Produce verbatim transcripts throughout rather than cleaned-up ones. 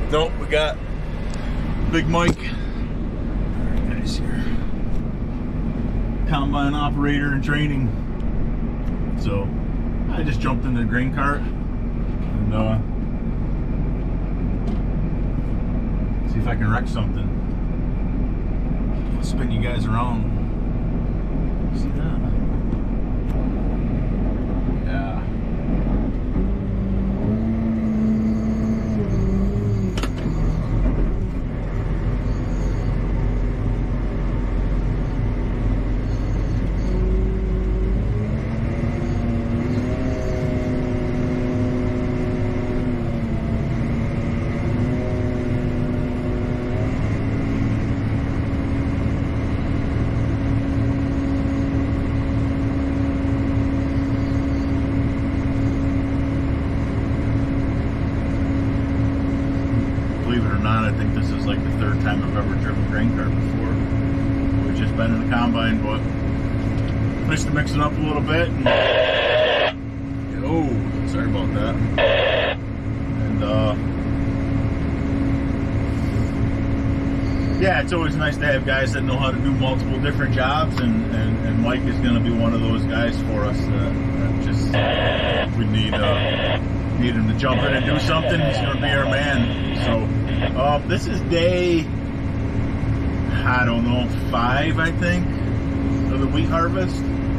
Nope, we got Big Mike. There guys here. Combine operator in training. So I just jumped in the grain cart and uh, see if I can wreck something. I'll spin you guys around. See that? Yeah. Believe it or not, I think this is like the third time I've ever driven a grain cart before. We've just been in the combine, but nice to mix it up a little bit. And, oh, sorry about that. And uh, yeah, it's always nice to have guys that know how to do multiple different jobs, and, and, and Mike is going to be one of those guys for us that, that just we need. Uh, need him to jump in and do something. He's going to be our man. So uh, this is day, I don't know, five, I think, of the wheat harvest,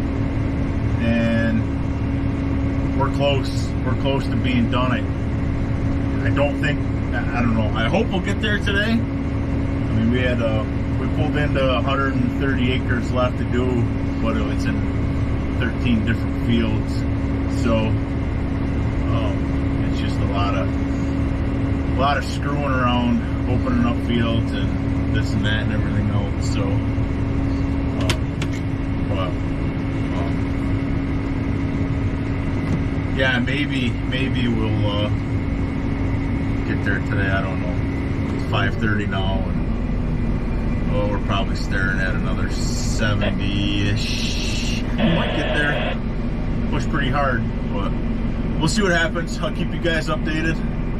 and we're close. We're close to being done. I, I don't think, I don't know. I hope we'll get there today. I mean, we had uh, we pulled into one hundred thirty acres left to do, but it's in thirteen different fields. So. Um, it's just a lot of a lot of screwing around, opening up fields and this and that and everything else. So, um, well, um, yeah, maybe maybe we'll uh, get there today. I don't know. It's five thirty now, and oh, we're probably staring at another seventy-ish. We might get there. Push pretty hard, but. We'll see what happens. I'll keep you guys updated.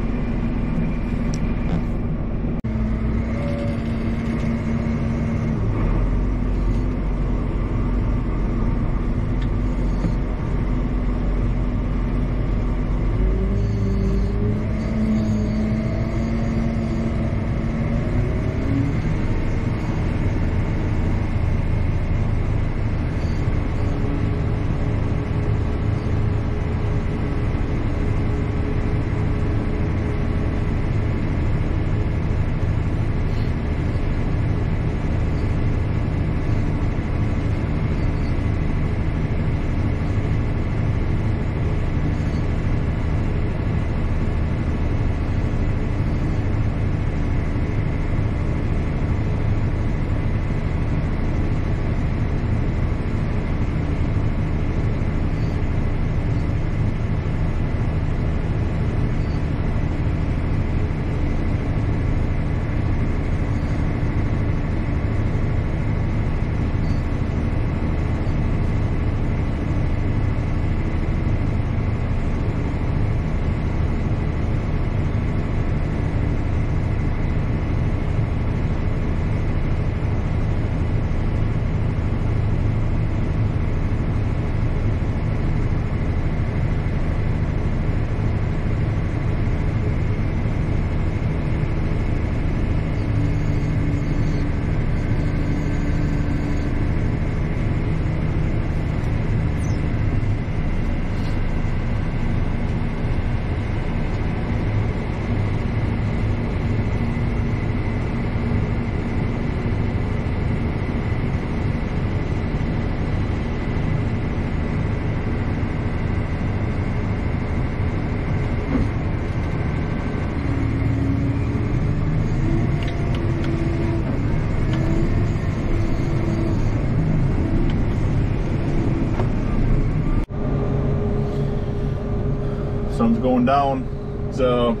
Sun's going down. It's uh,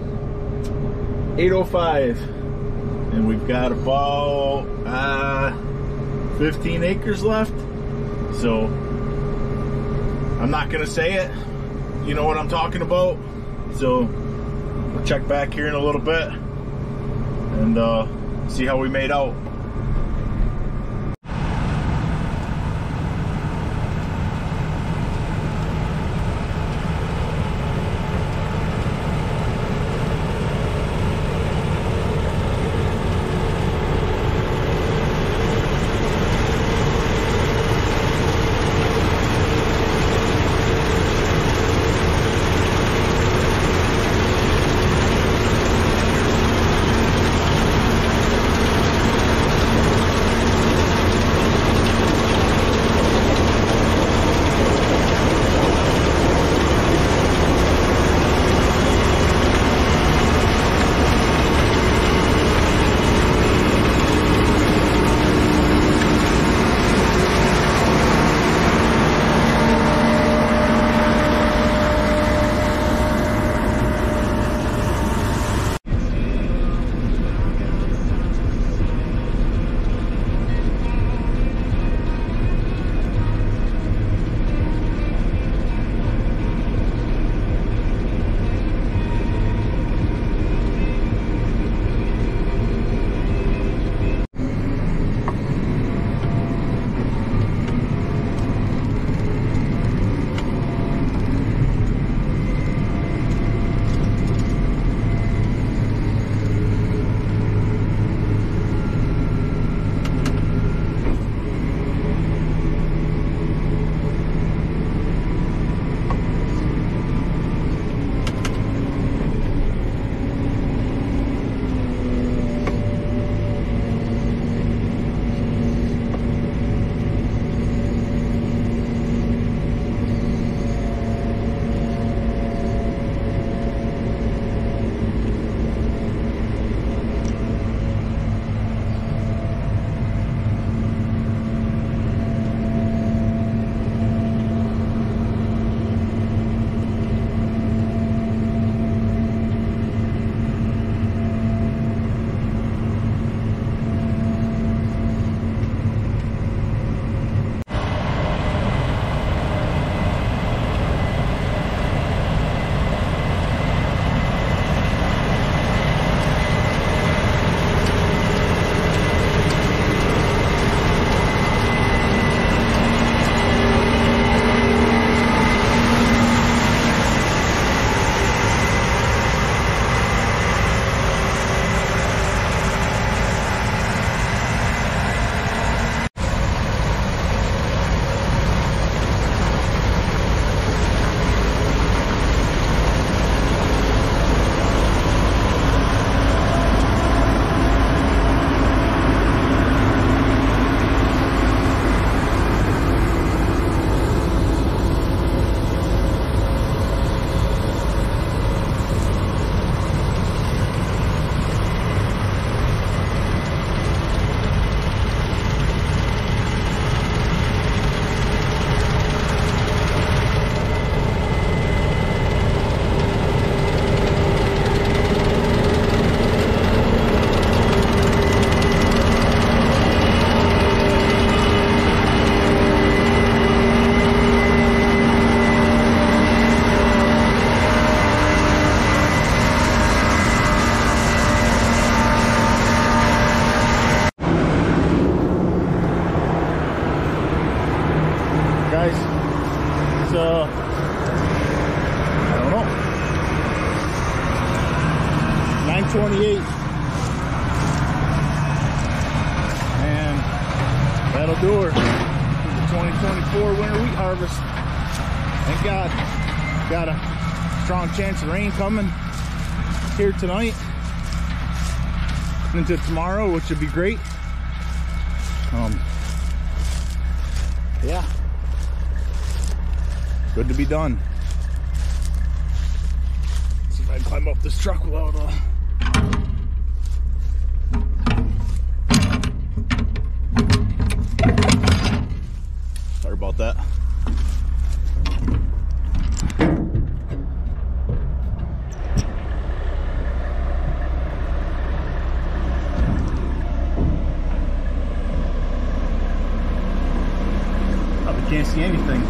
eight oh five, and we've got about uh, fifteen acres left. So I'm not gonna say it. You know what I'm talking about. So we'll check back here in a little bit. and uh, see how we made out. twenty-eight, and that'll do her. The twenty twenty-four winter wheat harvest. Thank God. Got a strong chance of rain coming here tonight into tomorrow, which would be great. Um, yeah, good to be done. Let's see if I can climb up this truck without uh sorry about that. Probably can't see anything.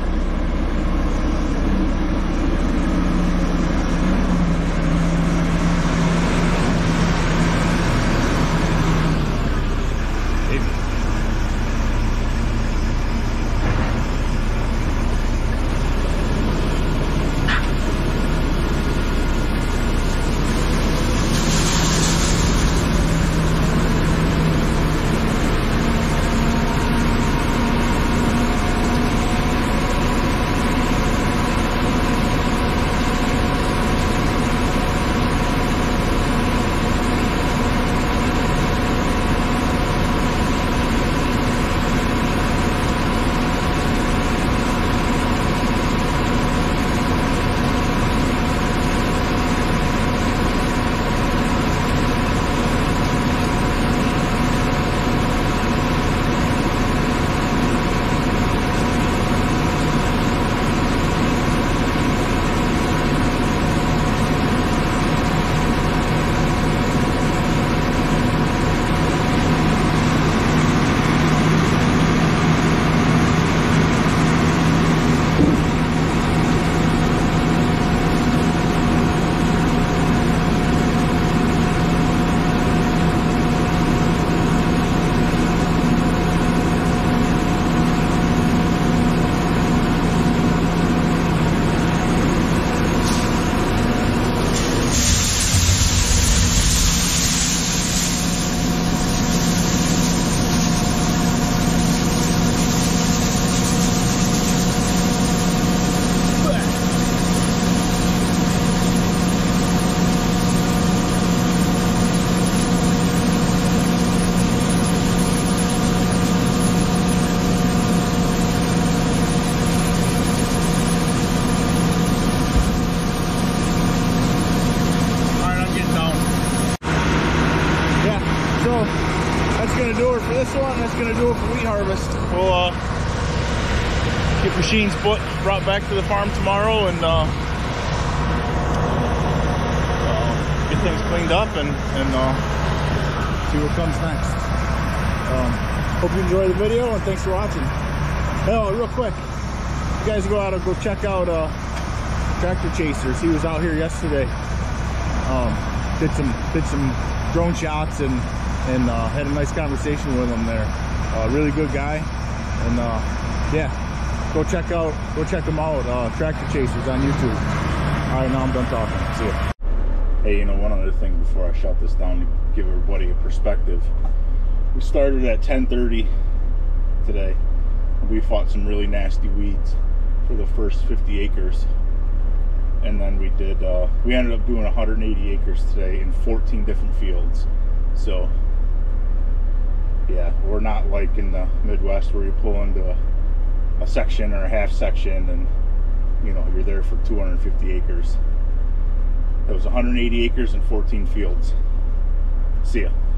do it for this one. That's gonna do it for wheat harvest. We'll uh, get machines put brought back to the farm tomorrow and uh, uh, get things cleaned up and and uh, see what comes next. Um, hope you enjoyed the video and thanks for watching. Oh, real quick, you guys go out and go check out uh, Tractor Chasers. He was out here yesterday. Um, did some did some drone shots and and uh, had a nice conversation with him there. Uh, really good guy, and uh, yeah, go check out go check him out. Uh, Tractor Chasers on YouTube. All right, now I'm done talking. See ya. Hey, you know, one other thing before I shut this down to give everybody a perspective. We started at ten thirty today. We fought some really nasty weeds for the first fifty acres. And then we did, uh, we ended up doing one hundred eighty acres today in fourteen different fields. So, yeah, we're not like in the Midwest where you pull into a, a section or a half section and, you know, you're there for two hundred fifty acres. It was one hundred eighty acres and fourteen fields. See ya.